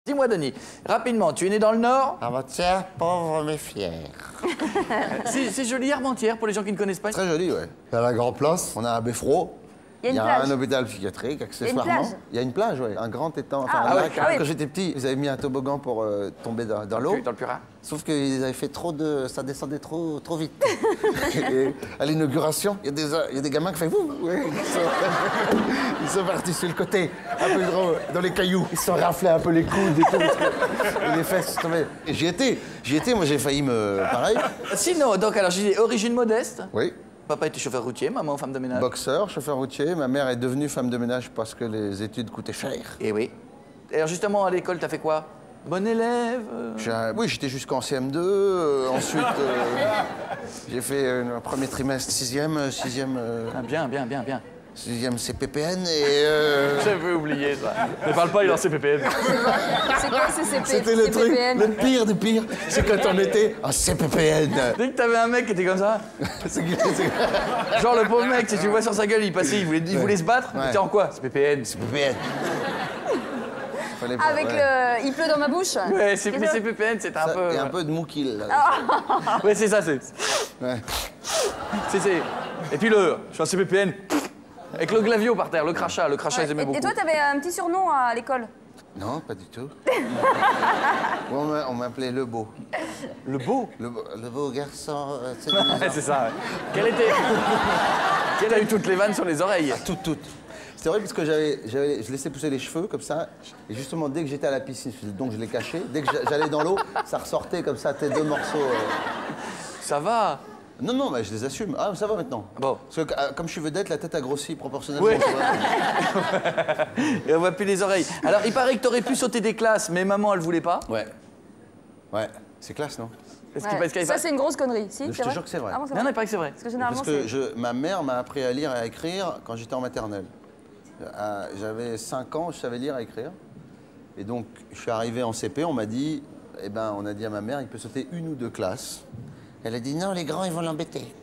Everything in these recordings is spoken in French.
Dis-moi, Denis, rapidement, tu es né dans le Nord? Armentières, pauvre mais fier. C'est joli, Armentières, pour les gens qui ne connaissent pas. Très joli, ouais. Il y a la grande place, on a un beffroi. Il y a une un plage. hôpital psychiatrique, accessoirement. Il y a une plage, oui. Un grand étang, enfin Ah, un ouais, lac. ah oui. Quand j'étais petit, ils avaient mis un toboggan pour tomber dans l'eau. Dans le Purin? Sauf qu'ils avaient fait trop de... ça descendait trop vite. Et à l'inauguration, il y a des gamins qui font vous. Ouais, ils sont partis sur le côté, un peu dans les cailloux. Ils se sont raflés un peu les coudes et tout. Et les fesses tombaient. Et j'y étais, moi j'ai failli me... pareil. Sinon, donc, alors, j'ai dit origine modeste. Oui. Papa était chauffeur routier, maman femme de ménage. Boxeur, chauffeur routier. Ma mère est devenue femme de ménage parce que les études coûtaient cher. Et oui. Et alors, justement, à l'école, t'as fait quoi? Bon élève? Oui, j'étais jusqu'en CM2. Ensuite, j'ai fait un premier trimestre, sixième Ah, bien. 6e CPPN et... J'avais oublié ça. Ne parle pas, il est en CPPN. C'est quoi ces C'était le truc, le pire du pire, c'est quand on était en CPPN. Dès que t'avais un mec qui était comme ça, genre le pauvre mec, si tu vois sur sa gueule, il passait, il voulait se battre, Ouais. il était en quoi? CPPN. CPPN. Fallait pas, Avec ouais. le... Il pleut dans ma bouche. Ouais, mais CPPN, c'était un Ça, peu... il y a un peu de moukil, là. Ouais, c'est ça, c'est... Ouais. Et puis je suis en CPPN, avec le glavio par terre, le crachat, ils aimaient beaucoup. Et toi, t'avais un petit surnom à l'école? Non, pas du tout. On m'appelait Le Beau. Le beau? Le beau garçon, c'est Ouais, c'est ça, ouais. Quelle a eu toutes les vannes sur les oreilles? Toutes. C'était vrai parce que je laissais pousser les cheveux comme ça, et justement dès que j'étais à la piscine, donc je les cachais, dès que j'allais dans l'eau, ça ressortait comme ça, tes deux morceaux. Ça va. Non, mais je les assume. Ah, ça va maintenant. Bon. Parce que comme je suis vedette, la tête a grossi proportionnellement. Oui. tu vois. Et on voit plus les oreilles. Alors, il paraît que t'aurais pu sauter des classes, mais maman, elle voulait pas. Ouais, c'est classe, non? Parce qu'elle Ça, c'est une grosse connerie. Si, Je c'est te vrai. jure que c'est vrai. Ah bon, c'est Non, vrai. il paraît que c'est vrai. Parce que généralement, Parce que c'est... ma mère m'a appris à lire et à écrire quand j'étais en maternelle. J'avais 5 ans, je savais lire et écrire. Et donc, je suis arrivé en CP, on m'a dit, on a dit à ma mère, il peut sauter 1 ou 2 classes. Elle a dit, non, les grands, ils vont l'embêter.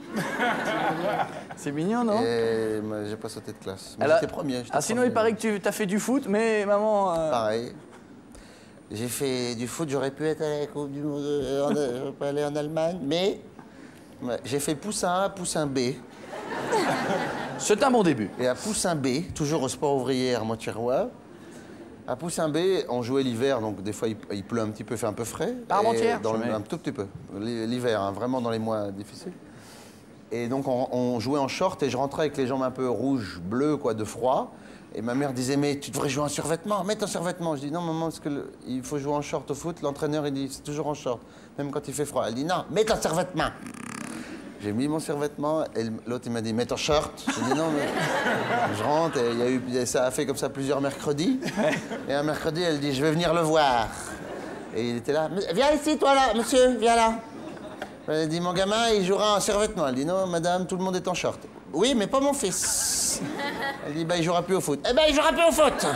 C'est mignon, non? Et j'ai pas sauté de classe. Mais Alors- j'étais premier. Sinon, il paraît que tu as fait du foot, mais maman... Pareil. J'ai fait du foot, j'aurais pu être à la Coupe du Monde, j'aurais pu aller en Allemagne, mais j'ai fait poussin A, poussin B. C'est un bon début. Et à poussin B, toujours au sport ouvrier à Montchérois, à poussin B, on jouait l'hiver, donc des fois il pleut un petit peu, fait un peu frais. À Armentières, Et un tout petit peu. L'hiver, hein, vraiment dans les mois difficiles. Et donc on jouait en short et je rentrais avec les jambes un peu rouges, bleues, quoi, de froid. Et ma mère disait, mais tu devrais jouer en survêtement, mets ton survêtement. Je dis, non maman, parce il faut jouer en short au foot. L'entraîneur, il dit, c'est toujours en short, même quand il fait froid. Elle dit, non, mets ton survêtement. J'ai mis mon survêtement et l'autre, il m'a dit, mets ton short. J'ai dit, non, mais... Je rentre et ça a fait comme ça plusieurs mercredis. Et un mercredi, elle dit, je vais venir le voir. Et il était là, viens ici, toi là, monsieur, viens là. Elle dit, mon gamin, il jouera en survêtement. Elle dit, non, madame, tout le monde est en short. Oui, mais pas mon fils. Elle dit, il jouera plus au foot. Il jouera plus au foot.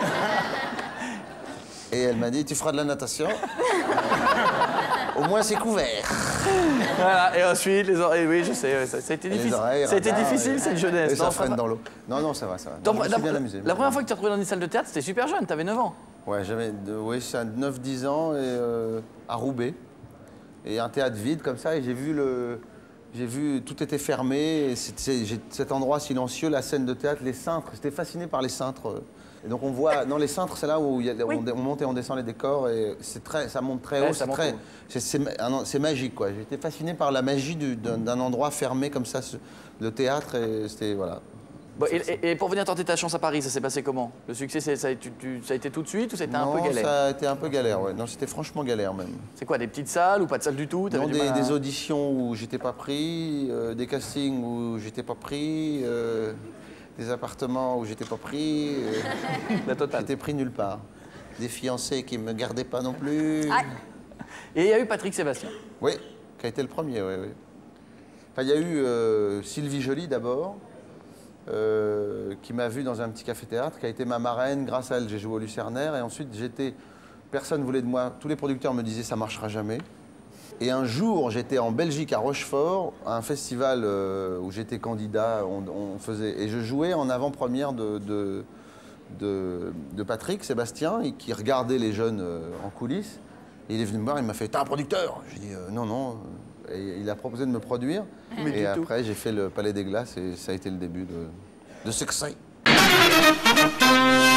Et elle m'a dit, tu feras de la natation. Au moins, c'est couvert. Voilà, et ensuite, les oreilles, oui, je sais, ça a été difficile. oreilles, Ça a été radar, difficile, cette jeunesse. Et ça Non, freine pas- dans l'eau. Non, ça va. Attends, Non, je me suis bien amusé. la première fois que tu as retrouvé dans une salle de théâtre, c'était super jeune, t'avais 9 ans. Ouais, j'avais 9-10 ans et, à Roubaix. Et un théâtre vide comme ça, et j'ai vu, tout était fermé, et cet endroit silencieux, la scène de théâtre, les cintres, j'étais fasciné par les cintres. Et donc on voit, dans les cintres, c'est là où on monte et on descend les décors, et ça monte très haut, Ouais, ça monte haut. c'est magique, quoi. J'étais fasciné par la magie d'un endroit fermé comme ça, le théâtre, et c'était, voilà. Bon, et pour venir tenter ta chance à Paris, ça s'est passé comment? Le succès, ça a été tout de suite ou c'était un peu Non, galère? ça a été un peu galère, ouais. Non, c'était franchement galère, même. C'est quoi, des petites salles ou pas de salle du tout? T'avais Non, du mal à- des auditions où j'étais pas pris, des castings où j'étais pas pris, des appartements où j'étais pas pris. La totale. J'étais pris nulle part. Des fiancés qui me gardaient pas non plus. Ah. Et il y a eu Patrick Sébastien. Oui, qui a été le premier, oui. Enfin, il y a eu Sylvie Joly d'abord, qui m'a vu dans un petit café-théâtre, qui a été ma marraine. Grâce à elle, j'ai joué au Lucernaire. Et ensuite, personne ne voulait de moi. Tous les producteurs me disaient, ça marchera jamais. Et un jour, j'étais en Belgique, à Rochefort, à un festival où j'étais candidat. Et je jouais en avant-première de Patrick, Sébastien, qui regardait les jeunes en coulisses. Et il est venu me voir, il m'a fait « T'as un producteur ?» J'ai dit « Non, non. » Et il a proposé de me produire. Mais et du tout. après, j'ai fait le Palais des Glaces et ça a été le début de succès.